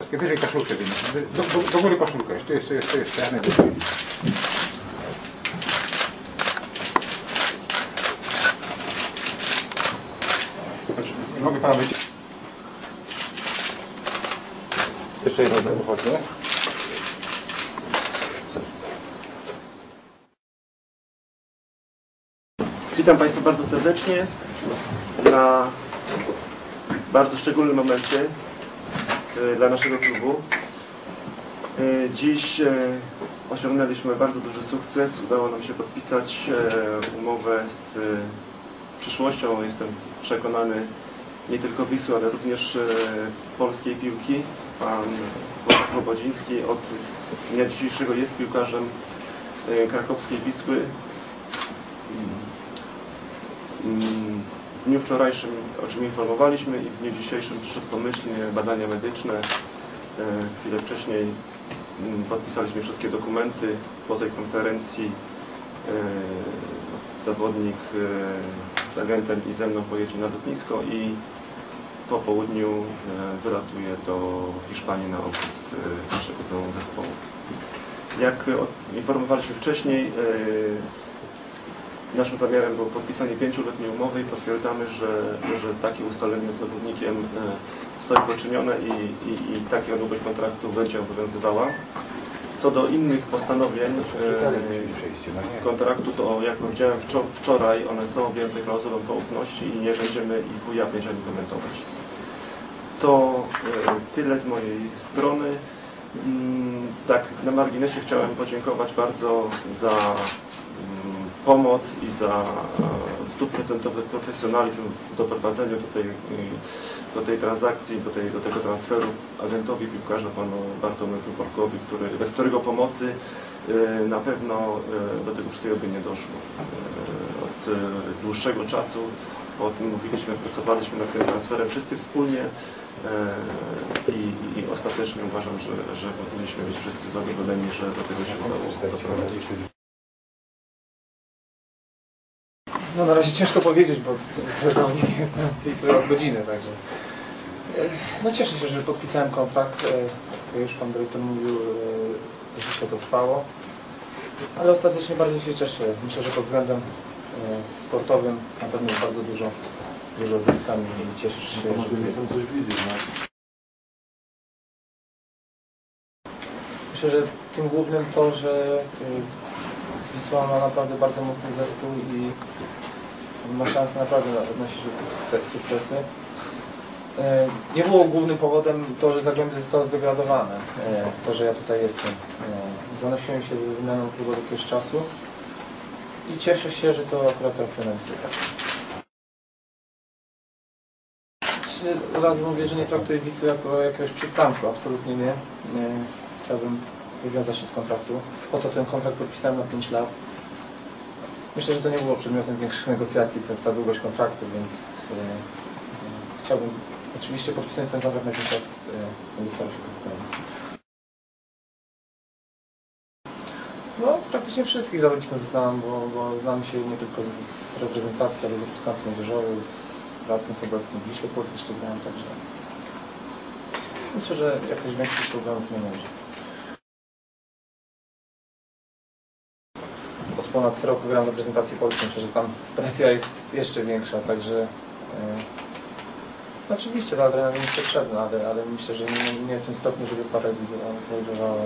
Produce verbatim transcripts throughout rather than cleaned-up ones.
Wyżej koszulkę wynieś. Do, do, do góry koszulkę. Jeszcze, jeszcze, jeszcze, jeszcze. Ja najwyżej. Nie mogę pana być. Jeszcze jedno wychodzę. Witam Państwa bardzo serdecznie na bardzo szczególnym momencie dla naszego klubu. Dziś osiągnęliśmy bardzo duży sukces. Udało nam się podpisać umowę z przyszłością, jestem przekonany, nie tylko Wisły, ale również polskiej piłki. Pan Wojciech Łobodziński od dnia dzisiejszego jest piłkarzem krakowskiej Wisły. W dniu wczorajszym, o czym informowaliśmy, i w dniu dzisiejszym przyszedł pomyślnie badania medyczne. Chwilę wcześniej podpisaliśmy wszystkie dokumenty. Po tej konferencji zawodnik z agentem i ze mną pojedzie na lotnisko i po południu wylatuje do Hiszpanii na opis naszego zespołu. Jak informowaliśmy wcześniej, naszym zamiarem było podpisanie pięcioletniej umowy i potwierdzamy, że, że takie ustalenie z zawodnikiem zostało poczynione i, i, i taka długość kontraktu będzie obowiązywała. Co do innych postanowień e, kontraktu, to jak powiedziałem wczoraj, one są objęte klauzulą poufności i nie będziemy ich ujawniać ani komentować. To e, tyle z mojej strony. Mm, tak, na marginesie chciałem podziękować bardzo za pomoc i za stuprocentowy profesjonalizm w doprowadzeniu do tej, do tej transakcji, do, tej, do tego transferu agentowi piłkarza, panu Bartłomiejowi Borkowi, który, bez którego pomocy na pewno do tego wszystkiego by nie doszło. Od dłuższego czasu o tym mówiliśmy, pracowaliśmy nad tym transferem wszyscy wspólnie i, i ostatecznie uważam, że, że powinniśmy być wszyscy zadowoleni, że do tego się udało doprowadzić. No na razie ciężko powiedzieć, bo zawodnik jestem sobie od godziny, także. No cieszę się, że podpisałem kontrakt. Jak już pan dyrektor mówił, troszeczkę to trwało. Ale ostatecznie bardzo się cieszę. Myślę, że pod względem sportowym na pewno bardzo dużo, dużo zyskam i cieszę się, że jestem. Myślę, że tym głównym to, że Wisła ma naprawdę bardzo mocny zespół i ma szansę naprawdę odnosić te sukcesy. Nie było głównym powodem to, że Zagłębie zostało zdegradowane. To, że ja tutaj jestem. Zanosiłem się ze zmianą klubu od jakiegoś czasu i cieszę się, że to akurat trafiło na Wisłę. Od razu mówię, że nie traktuję Wisły jako jakiegoś przystanku. Absolutnie nie. Chciałbym wywiązać się z kontraktu. Po to ten kontrakt podpisałem na pięć lat. Myślę, że to nie było przedmiotem większych negocjacji, ta, ta długość kontraktu, więc e, e, chciałbym oczywiście podpisać ten kontrakt na pięć lat, e, nie zostało się podpisane. No, praktycznie wszystkich zawodników znam, bo, bo znam się nie tylko z, z reprezentacji, ale z reprezentacji młodzieżowej, z Radkiem Sobelskim w Wiśle Płock jeszcze grałem, także myślę, że jakichś większych problemów nie będzie. Ponad roku gram w reprezentacji Polski, myślę, że tam presja jest jeszcze większa, także e, no oczywiście ta adrenalina jest potrzebna, ale, ale myślę, że nie, nie w tym stopniu, żeby paraliżowała.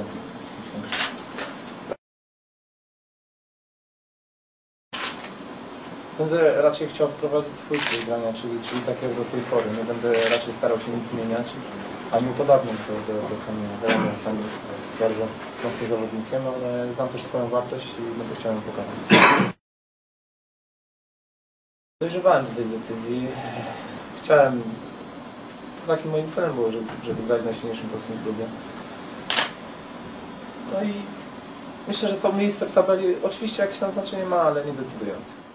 Będę raczej chciał wprowadzić swój styl grania, czyli, czyli tak jak do tej pory. Nie będę raczej starał się nic zmieniać, ani upodabniać do, do, do Kamila. Jestem bardzo mocnym zawodnikiem, ale znam też swoją wartość i będę chciał ją pokazać. Dojrzewałem do tej decyzji. Chciałem, to takim moim celem było, żeby, żeby grać w najsilniejszym polskim klubie. No i myślę, że to miejsce w tabeli oczywiście jakieś tam znaczenie ma, ale nie decydujące.